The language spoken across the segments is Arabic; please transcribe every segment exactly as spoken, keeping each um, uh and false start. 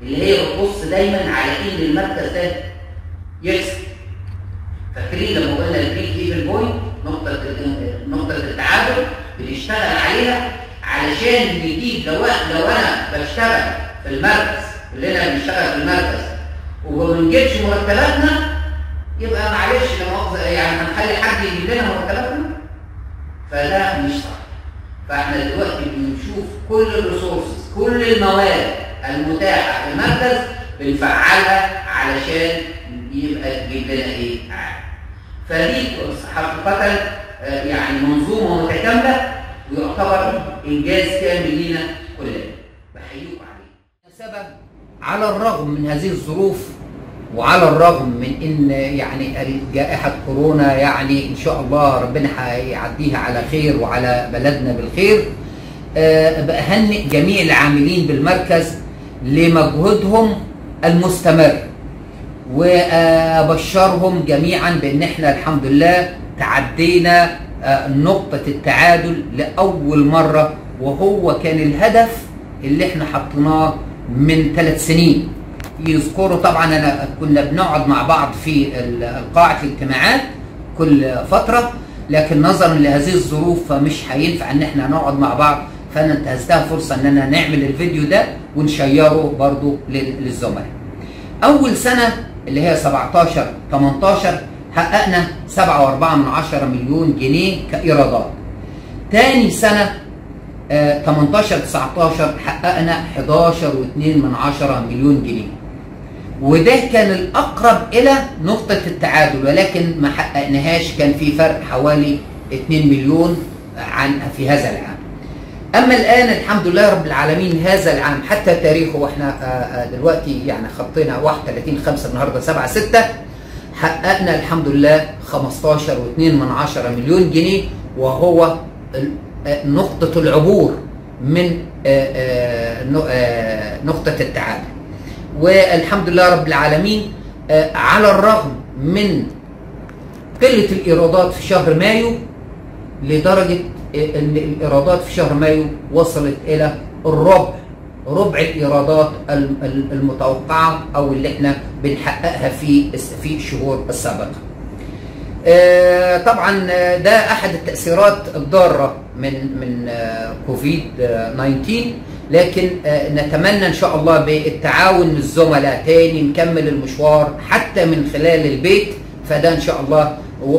اللي هي بتبص دايما على ان المركز ده يكسب. فاكرين لما قلنا البريك ايفن بوينت، نقطه نقطه التعادل بنشتغل عليها علشان نجيب. لو لو انا بشتغل في المركز، كلنا بنشتغل في المركز وما بنجيبش مرتباتنا، يبقى معلش لا مؤاخذه يعني هنخلي حد يجيب لنا مرتباتنا؟ فده مش صح. فاحنا دلوقتي بنشوف كل الريسورسز، كل المواد المتاحه في المركز بنفعلها علشان يبقى تجيب لنا ايه؟ عائد. فدي حقيقه يعني منظومه متكامله ويعتبر انجاز كامل لينا كلنا. بحييكم عليه. سبب على الرغم من هذه الظروف وعلى الرغم من ان يعني جائحه كورونا يعني ان شاء الله ربنا هيعديها على خير وعلى بلدنا بالخير، بأهنئ جميع العاملين بالمركز لمجهودهم المستمر، وابشرهم جميعا بان احنا الحمد لله تعدينا نقطه التعادل لاول مره، وهو كان الهدف اللي احنا حطيناه من ثلاث سنين. يذكروا طبعا انا كنا بنقعد مع بعض في قاعه الاجتماعات كل فتره، لكن نظرا لهذه الظروف فمش هينفع ان احنا نقعد مع بعض، فانا انتهزتها فرصه ان انا نعمل الفيديو ده ونشيره برضو للزملاء. اول سنه اللي هي سبعتاشر تمنتاشر حققنا سبعة وأربعة من عشرة مليون جنيه كايرادات. تاني سنه تمنتاشر تسعتاشر حققنا حداشر واتنين من عشرة مليون جنيه، وده كان الاقرب الى نقطه التعادل، ولكن ما حققناهاش، كان في فرق حوالي اتنين مليون عن في هذا العام. اما الان الحمد لله رب العالمين هذا العام حتى تاريخه، واحنا دلوقتي يعني خطينا واحد وتلاتين خمسة النهارده سبعة ستة، حققنا الحمد لله خمستاشر واتنين من عشرة مليون جنيه، وهو نقطة العبور من نقطة التعادل. والحمد لله رب العالمين على الرغم من قلة الإيرادات في شهر مايو، لدرجة أن الإيرادات في شهر مايو وصلت إلى الربع ربع الإيرادات المتوقعة أو اللي احنا بنحققها في في الشهور السابقة. طبعا ده احد التاثيرات الضاره من من كوفيد تسعة عشر، لكن نتمنى ان شاء الله بالتعاون من الزملاء تاني نكمل المشوار حتى من خلال البيت، فده ان شاء الله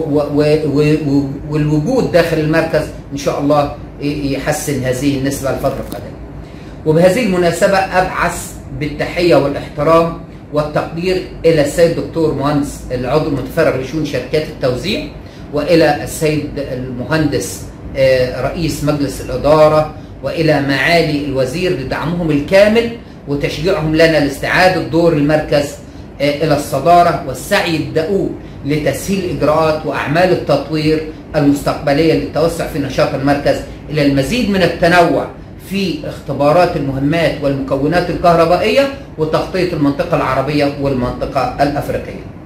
والوجود داخل المركز ان شاء الله يحسن هذه النسبه الفتره القادمه. وبهذه المناسبه ابعث بالتحيه والاحترام والتقدير الى السيد الدكتور مهندس العضو المتفرغ لشؤون شركات التوزيع، والى السيد المهندس رئيس مجلس الاداره، والى معالي الوزير لدعمهم الكامل وتشجيعهم لنا لاستعاده دور المركز الى الصداره والسعي الدؤوب لتسهيل اجراءات واعمال التطوير المستقبليه للتوسع في نشاط المركز الى المزيد من التنوع في اختبارات المهمات والمكونات الكهربائية وتغطية المنطقة العربية والمنطقة الأفريقية.